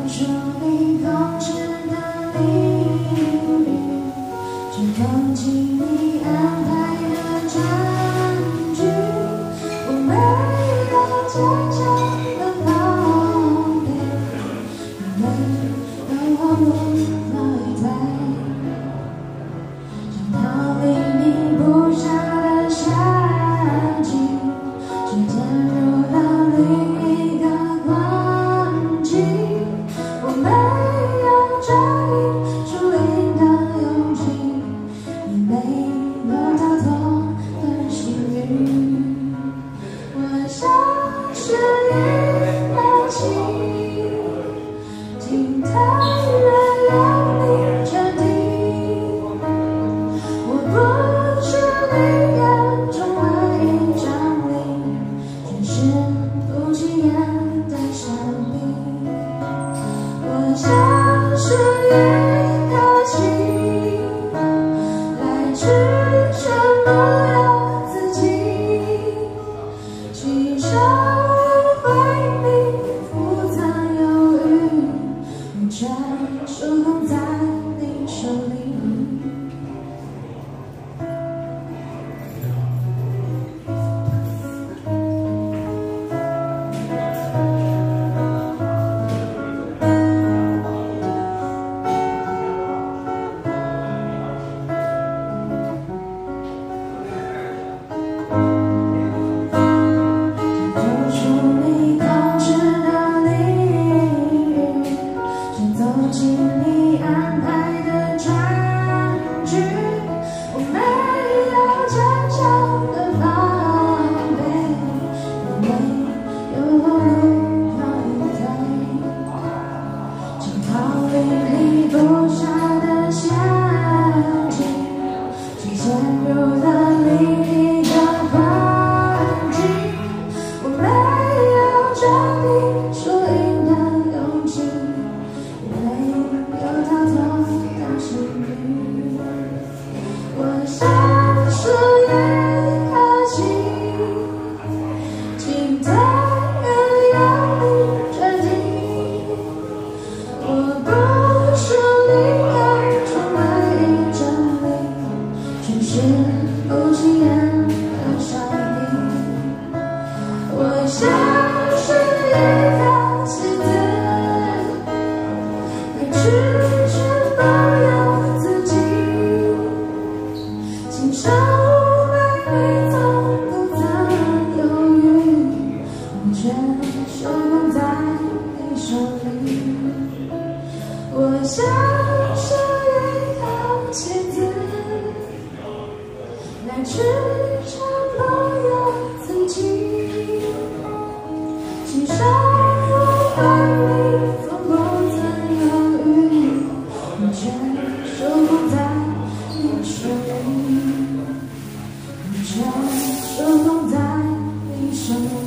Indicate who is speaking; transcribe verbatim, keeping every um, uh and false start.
Speaker 1: 出你控制的领域，只投进你安排的战局。我没有坚强的防备，没有后路可以退，想逃离你布下的陷阱，却陷入了另一个困境。我没有这一树林的勇气，也没有逃脱的幸运。我像是一颗棋，进太远有你决定。我不是你眼中唯一张力，只是不起眼的生命。我像是一颗棋，来支撑不了自己，起手挥笔不曾犹豫，我全手控在你手里。进你安排的战局，我没有坚强的防备，也没有后路可以退，想逃离你布下的陷阱，却陷入了另一个困境。我没有证明输赢的勇气，没有逃脱的幸运。我像是一颗棋，进太远有你决定。我不是你眼中唯一真理，只是不起眼的伤病。我像是一颗棋子，支撑不了自己，亲手为你从不曾犹豫，我全手控在你手里。我像是一颗棋子，来支撑不了自己，亲手为你从不曾犹豫，我全手控在你手里，我全手控在你手里。